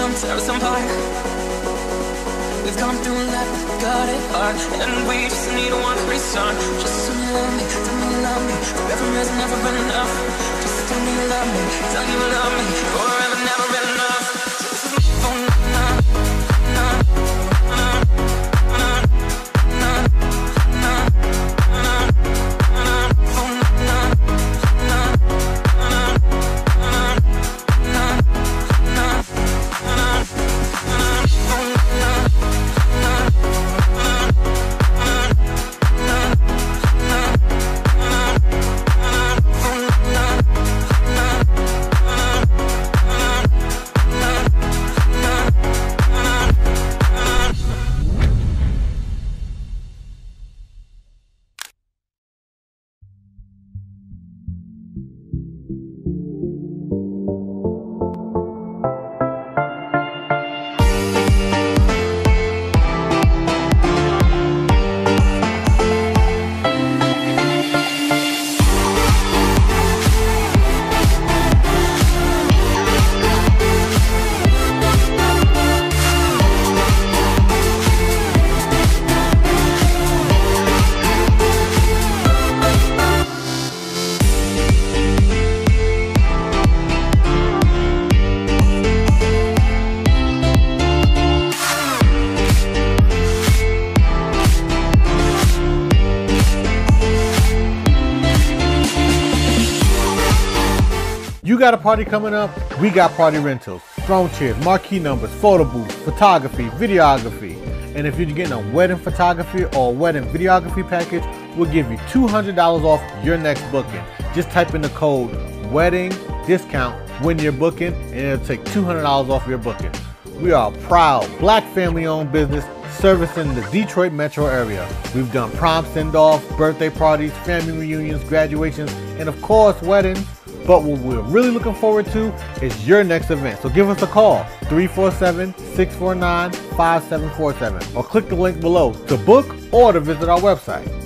come tear us apart. We've gone through a lot, but got it hard, and we just need one reason. Just tell me you love me, tell me you love me. Forever has never been enough. Just tell me you love me, tell me you love me. Forever never been enough. Oh, nah, nah, nah, nah, nah, nah, nah, nah. Oh, nah, nah, nah, nah, nah, nah, nah, nah. Oh, nah. You got a party coming up? We got party rentals, throne chairs, marquee numbers, photo booths, photography, videography. And if you're getting a wedding photography or a wedding videography package, we'll give you $200 off your next booking. Just type in the code wedding discount when you're booking and it'll take $200 off your booking. We are a proud Black family-owned business servicing the Detroit metro area. We've done prom send-offs, birthday parties, family reunions, graduations, and of course weddings. But what we're really looking forward to is your next event. So give us a call, 347-649-5747, or click the link below to book or to visit our website.